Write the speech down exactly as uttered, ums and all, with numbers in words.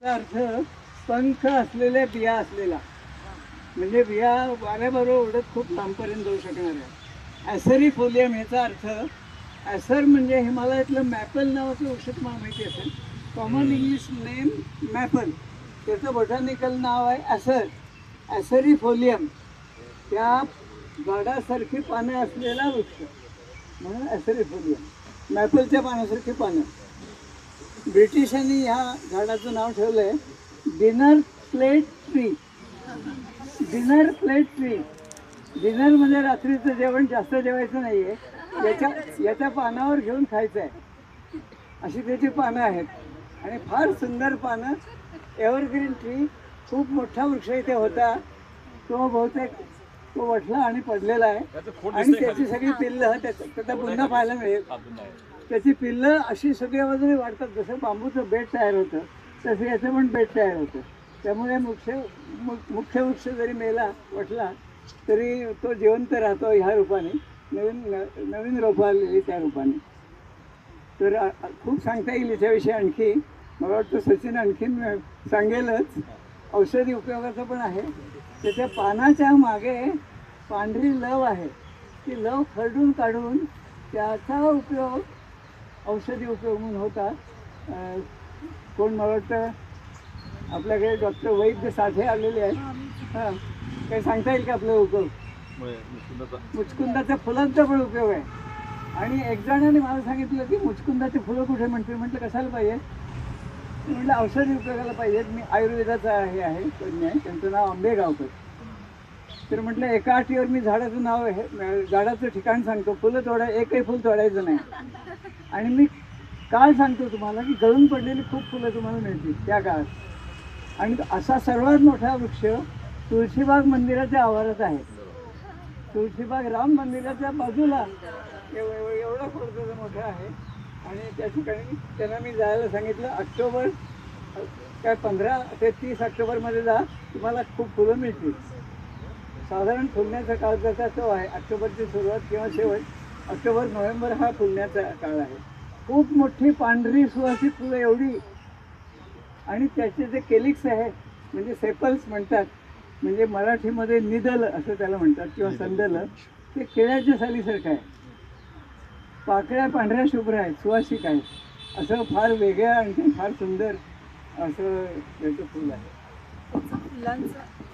अर्थ पंख असलेल्या बिया असलेला, म्हणजे बिया वाऱ्याबरोबर उडत खूप लांबपर्यंत जाऊ शकणार आहे. ॲसरिफोलियम ह्याचा अर्थ, ॲसर म्हणजे हिमालयातलं मॅपल नावाचं औषध मला माहिती असेल, कॉमन इंग्लिश नेम मॅपल, त्याचं बॉटॅनिकल नाव आहे ॲसर. ॲसरिफोलियम, त्या झाडासारखी पानं असलेला वृक्ष म्हणून ॲसरिफोलियम, मॅपलच्या पानासारखी पानं. ब्रिटिशांनी ह्या झाडाचं नाव ठेवलं आहे dinner plate tree. Dinner plate tree, dinner म्हणजे रात्रीचं जेवण जास्त जेवायचं नाही आहे, याच्या याच्या पानावर घेऊन खायचं आहे, अशी त्याची पानं आहेत. आणि फार सुंदर पानं, एव्हरग्रीन ट्री. खूप मोठा वृक्ष इथे होता, तो बहुतेक तो वठला आणि पडलेला आहे. आणि त्याची सगळी पिल्लं, त्याचा त्याचा पुन्हा पाहायला मिळेल. त्याची पिल्लं अशी सगळ्या बाजूने वाढतात. जसं बांबूचं बेट तयार होतं तसं याचं पण बेट तयार होतं. त्यामुळे मुख्य मुख्य वृक्ष जरी मेला, वठला, तरी तो जिवंत राहतो ह्या रूपाने, नवीन नवीन रोपं आलेली त्या रूपाने. तर खूप सांगता येईल याच्याविषयी आणखी. मला वाटतं सचिन आणखीन सांगेलच. औषधी उपयोगाचं पण आहे. त्याच्या पानाच्या मागे पांढरी लव आहे, ती लव खरडून काढून त्याचा उपयोग औषधी उपयोग म्हणून होता. कोण मला वाटतं आपल्याकडे डॉक्टर वैद्य साठे आलेले आहेत. हां, काही सांगता येईल का आपला उपयोग? मुचकुंदाच्या फुलांचा पण उपयोग आहे. आणि एक जणाने मला सांगितलं की मुचकुंदाची फुलं कुठे म्हणते. म्हटलं कशाला पाहिजे? म्हटलं औषधी उपयोगाला पाहिजेत. मी आयुर्वेदाचा हे आहे तज्ञ आहे, त्यांचं नाव आंबेगावकर. तर म्हटलं एका अटीवर मी झाडाचं नाव हे झाडाचं ठिकाण सांगतो, फुलं तोडा, एकही फुल तोडायचं नाही. आणि मी काळ सांगतो तुम्हाला की गळून पडलेली खूप फुलं तुम्हाला मिळतील त्या काळात. आणि असा सर्वात मोठा वृक्ष तुळशीबाग मंदिराच्या आवारात आहे. तुळशीबाग राम मंदिराच्या बाजूला एव एवढा खोडचं मोठं आहे. आणि त्या ठिकाणी त्यांना मी जायला सांगितलं. ऑक्टोबर काय पंधरा ते तीस ऑक्टोबरमध्ये जा, तुम्हाला खूप फुलं मिळतील. साधारण फुलण्याचा काळ त्याचा तो आहे, ऑक्टोबरची सुरुवात किंवा शेवट. ऑक्टोबर नोव्हेंबर हा फुलण्याचा काळ आहे. खूप मोठी पांढरी सुवासिक फुलं एवढी. आणि त्याचे जे केलिक्स आहे, म्हणजे सेपल्स म्हणतात, म्हणजे मराठीमध्ये निदल असं त्याला म्हणतात किंवा संदल, ते केळ्याच्या सालीसारखं आहे. पाकळ्या पांढऱ्या शुभ्र आहेत, सुवासिक आहेत. असं फार वेगळ्या आणि फार सुंदर असं त्याचं फुल आहे. फुलांचं